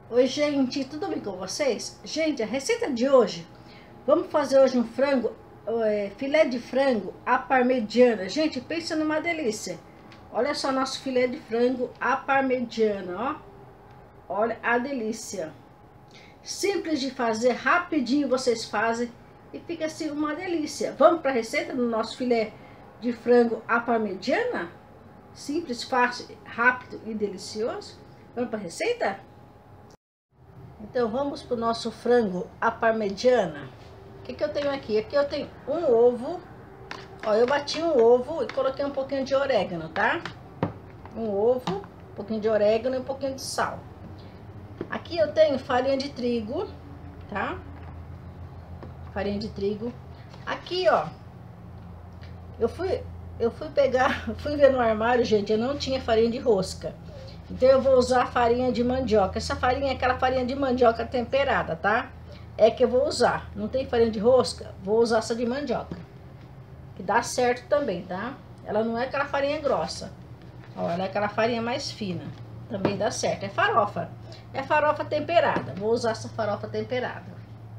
Oi, gente, tudo bem com vocês? Gente, a receita de hoje, vamos fazer hoje um frango, filé de frango à parmegiana. Gente, pensa numa delícia. Olha só nosso filé de frango à parmegiana, ó. Olha a delícia. Simples de fazer, rapidinho vocês fazem e fica assim uma delícia. Vamos para a receita do nosso filé de frango à parmegiana? Simples, fácil, rápido e delicioso. Vamos para a receita? Então vamos para o nosso frango à parmegiana. O que eu tenho aqui? Aqui eu tenho um ovo. Ó, eu bati um ovo e coloquei um pouquinho de orégano, tá? Um ovo, um pouquinho de orégano e um pouquinho de sal. Aqui eu tenho farinha de trigo, tá? Farinha de trigo. Aqui, ó, eu fui ver no armário, gente, eu não tinha farinha de rosca. Então eu vou usar farinha de mandioca. Essa farinha é aquela farinha de mandioca temperada, tá? É que eu vou usar. Não tem farinha de rosca? Vou usar essa de mandioca. Que dá certo também, tá? Ela não é aquela farinha grossa. Ó, ela é aquela farinha mais fina. Também dá certo. É farofa. É farofa temperada. Vou usar essa farofa temperada.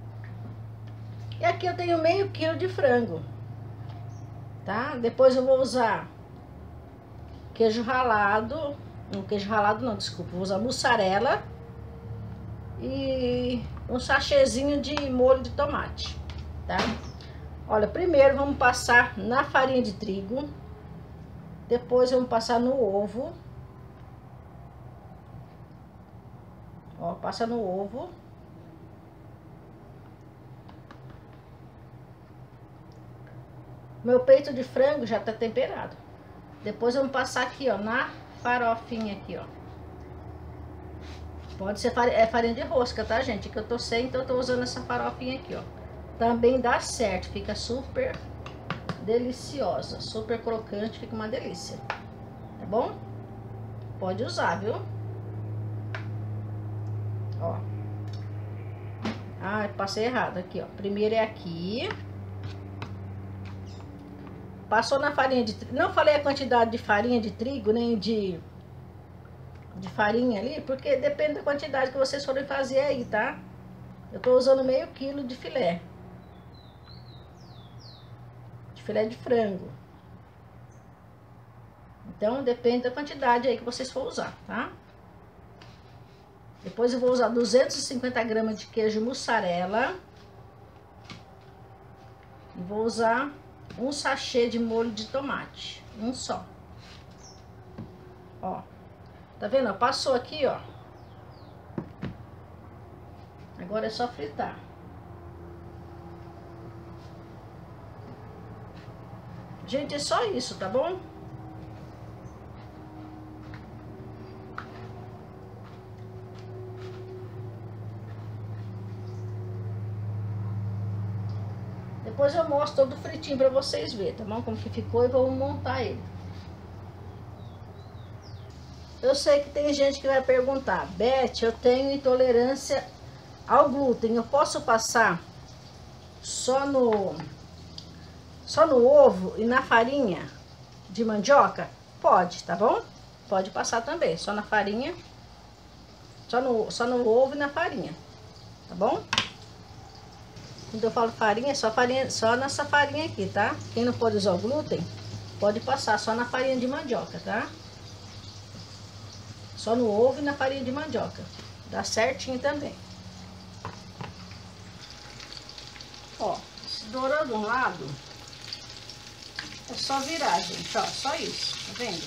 E aqui eu tenho meio quilo de frango. Tá? Depois eu vou usar queijo ralado. Não, queijo ralado não, desculpa. Vou usar mussarela e um sachêzinho de molho de tomate, tá? Olha, primeiro vamos passar na farinha de trigo. Depois vamos passar no ovo. Ó, passa no ovo. Meu peito de frango já tá temperado. Depois vamos passar aqui, ó, na farofinha aqui, ó. Pode ser farinha de rosca, tá, gente? Que eu tô sem, então eu tô usando essa farofinha aqui, ó. Também dá certo, fica super deliciosa, super crocante, fica uma delícia. Tá bom? Pode usar, viu? Ó. Ah, passei errado aqui, ó. Primeiro é aqui. Passou na farinha de trigo. Não falei a quantidade de farinha de trigo, nem de farinha ali, porque depende da quantidade que vocês forem fazer aí, tá? Eu tô usando meio quilo de filé. De filé de frango. Então, depende da quantidade aí que vocês for usar, tá? Depois eu vou usar 250 gramas de queijo mussarela. E vou usar um sachê de molho de tomate, um só. Ó, tá vendo? Passou aqui, ó. Agora é só fritar. Gente, é só isso, tá bom? Depois eu mostro todo fritinho pra vocês verem, tá bom? Como que ficou e vamos montar ele. Eu sei que tem gente que vai perguntar: Beth, eu tenho intolerância ao glúten, eu posso passar só no ovo e na farinha de mandioca? Pode, tá bom? Pode passar também, só na farinha, só no ovo e na farinha, tá bom? Quando eu falo farinha, só nessa farinha aqui, tá? Quem não pode usar o glúten, pode passar só na farinha de mandioca, tá? Só no ovo e na farinha de mandioca. Dá certinho também. Ó, se dourou de um lado, é só virar, gente, ó, só isso, tá vendo?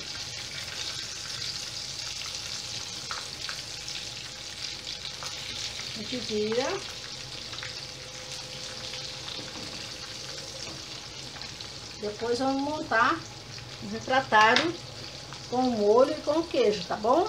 A gente vira. Depois vamos montar o refratário com o molho e com o queijo, tá bom?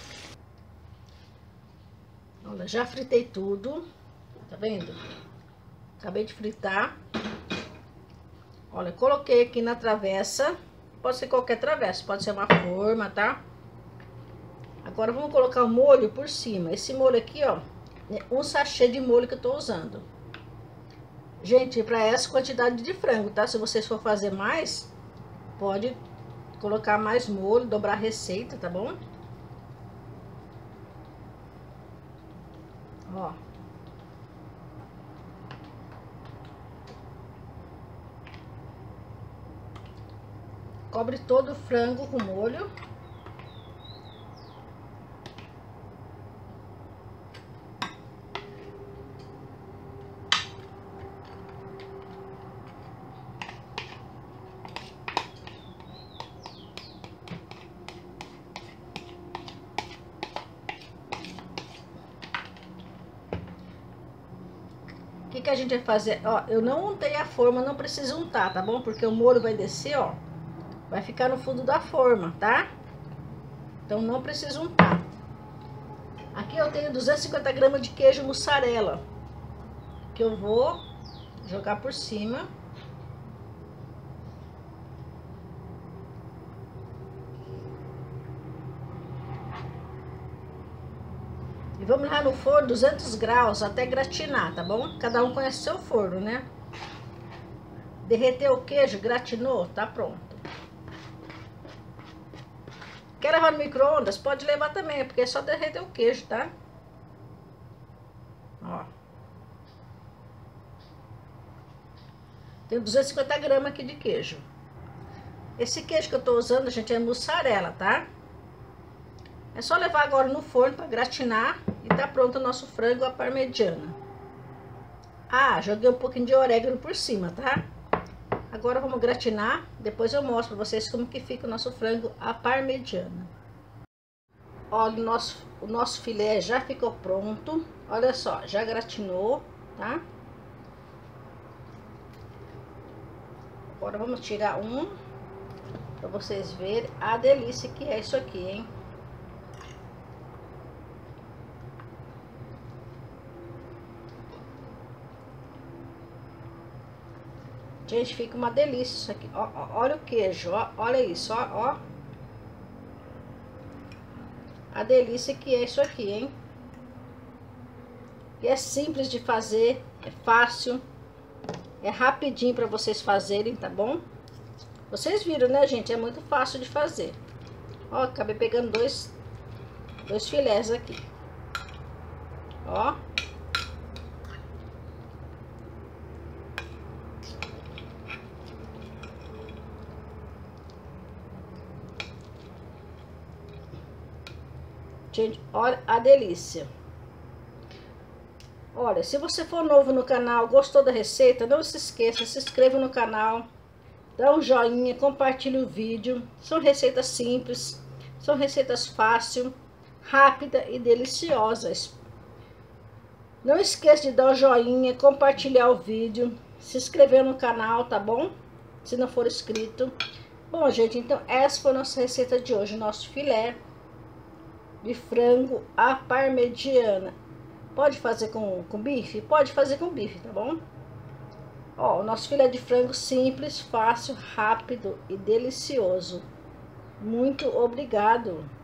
Olha, já fritei tudo, tá vendo? Acabei de fritar. Olha, coloquei aqui na travessa, pode ser qualquer travessa, pode ser uma forma, tá? Agora vamos colocar o molho por cima. Esse molho aqui, ó, é um sachê de molho que eu tô usando. Gente, para essa quantidade de frango, tá? Se vocês for fazer mais, pode colocar mais molho, dobrar a receita, tá bom? Ó. Cobre todo o frango com molho. O que que a gente vai fazer? Ó, eu não untei a forma, não precisa untar, tá bom? Porque o molho vai descer, ó. Vai ficar no fundo da forma, tá? Então não precisa untar. Aqui eu tenho 250 gramas de queijo mussarela, que eu vou jogar por cima. E vamos lá no forno, 200 graus, até gratinar, tá bom? Cada um conhece seu forno, né? Derreteu o queijo, gratinou, tá pronto. Quer levar no micro-ondas? Pode levar também, porque é só derreter o queijo, tá? Ó. Tem 250 gramas aqui de queijo. Esse queijo que eu tô usando, gente, é mussarela, tá? É só levar agora no forno para gratinar e tá pronto o nosso frango à parmegiana. Ah, joguei um pouquinho de orégano por cima, tá? Agora vamos gratinar, depois eu mostro para vocês como que fica o nosso frango à parmegiana. Olha, o nosso filé já ficou pronto. Olha só, já gratinou, tá? Agora vamos tirar um, para vocês verem a delícia que é isso aqui, hein? Gente, fica uma delícia isso aqui. Ó, ó, olha o queijo, ó, olha isso, ó, ó. A delícia que é isso aqui, hein? E é simples de fazer, é fácil, é rapidinho para vocês fazerem, tá bom? Vocês viram, né, gente? É muito fácil de fazer. Ó, acabei pegando dois filés aqui. Ó. Gente, olha a delícia. Olha, se você for novo no canal, gostou da receita, não se esqueça, se inscreva no canal, dá um joinha, compartilhe o vídeo. São receitas simples, são receitas fáceis, rápidas e deliciosas. Não esqueça de dar um joinha, compartilhar o vídeo, se inscrever no canal, tá bom? Se não for inscrito. Bom, gente, então essa foi a nossa receita de hoje, nosso filé de frango à parmegiana. Pode fazer com bife? Pode fazer com bife, tá bom? Ó, o nosso filé de frango simples, fácil, rápido e delicioso. Muito obrigado!